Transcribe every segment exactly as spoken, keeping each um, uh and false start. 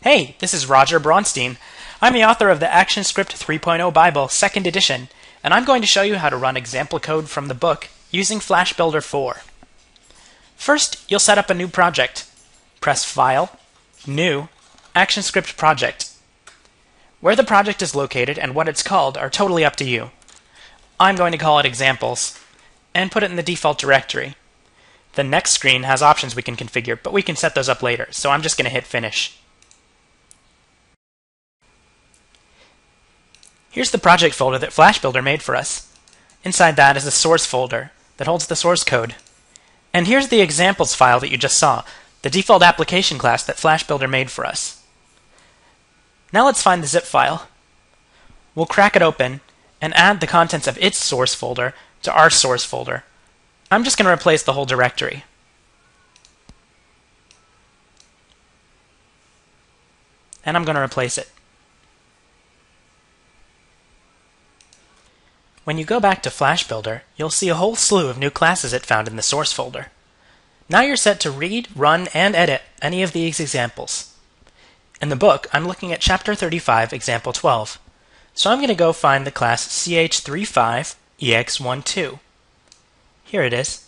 Hey, this is Roger Braunstein. I'm the author of the ActionScript three point oh Bible, second edition, and I'm going to show you how to run example code from the book using Flash Builder four. First, you'll set up a new project. Press File, New, ActionScript Project. Where the project is located and what it's called are totally up to you. I'm going to call it Examples, and put it in the default directory. The next screen has options we can configure, but we can set those up later, so I'm just going to hit Finish. Here's the project folder that Flash Builder made for us. Inside that is a source folder that holds the source code. And here's the examples file that you just saw, the default application class that Flash Builder made for us. Now let's find the zip file. We'll crack it open and add the contents of its source folder to our source folder. I'm just going to replace the whole directory. And I'm going to replace it. When you go back to Flash Builder, you'll see a whole slew of new classes it found in the source folder. Now you're set to read, run, and edit any of these examples. In the book, I'm looking at Chapter thirty-five, Example twelve. So I'm going to go find the class C H thirty-five E X twelve. Here it is.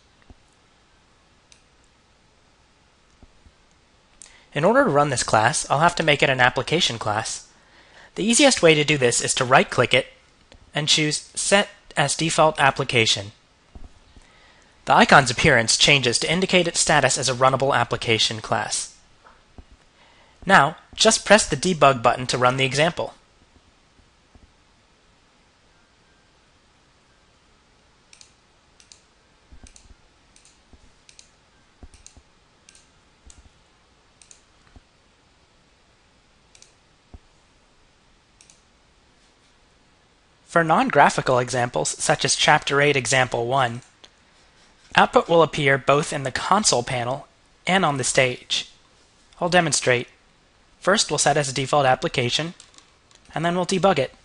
In order to run this class, I'll have to make it an application class. The easiest way to do this is to right-click it and choose Set as Default Application. The icon's appearance changes to indicate its status as a runnable application class. Now, just press the Debug button to run the example. For non-graphical examples, such as Chapter eight, Example one, output will appear both in the console panel and on the stage. I'll demonstrate. First, we'll set as a default application, and then we'll debug it.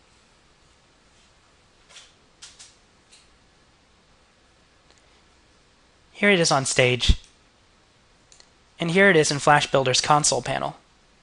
Here it is on stage, and here it is in Flash Builder's console panel.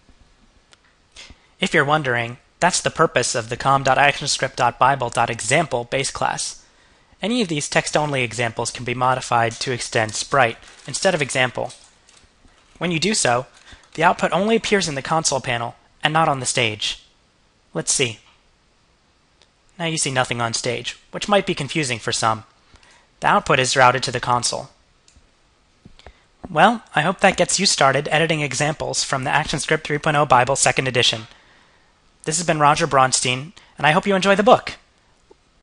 If you're wondering, that's the purpose of the com dot actionscript dot bible dot example base class. Any of these text-only examples can be modified to extend sprite instead of example. When you do so, the output only appears in the console panel and not on the stage. Let's see. Now you see nothing on stage, which might be confusing for some. The output is routed to the console. Well, I hope that gets you started editing examples from the ActionScript three point oh Bible second edition. This has been Roger Braunstein, and I hope you enjoy the book.